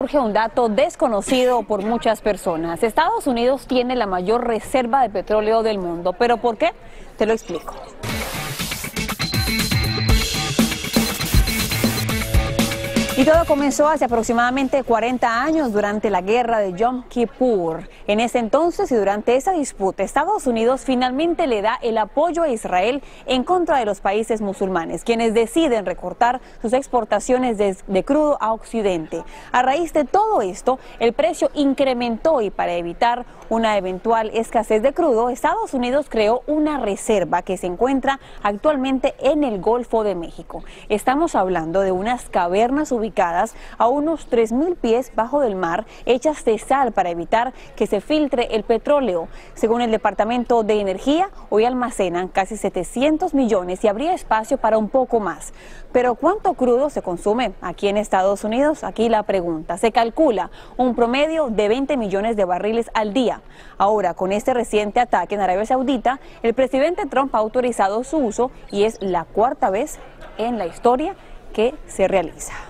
surge un dato desconocido por muchas personas. Estados Unidos tiene la mayor reserva de petróleo del mundo. ¿Pero por qué? Te lo explico. Y todo comenzó hace aproximadamente 40 años durante la guerra de Yom Kippur. En ese entonces y durante esa disputa, Estados Unidos finalmente le da el apoyo a Israel en contra de los países musulmanes, quienes deciden recortar sus exportaciones de crudo a Occidente. A raíz de todo esto, el precio incrementó y para evitar una eventual escasez de crudo, Estados Unidos creó una reserva que se encuentra actualmente en el Golfo de México. Estamos hablando de unas cavernas ubicadas a unos 3.000 pies bajo del mar, hechas de sal para evitar que se filtre el petróleo. Según el Departamento de Energía, hoy almacenan casi 700 millones y habría espacio para un poco más. Pero ¿cuánto crudo se consume aquí en Estados Unidos? Aquí la pregunta. Se calcula un promedio de 20 millones de barriles al día. Ahora, con este reciente ataque en Arabia Saudita, el presidente Trump ha autorizado su uso y es la cuarta vez en la historia que se realiza.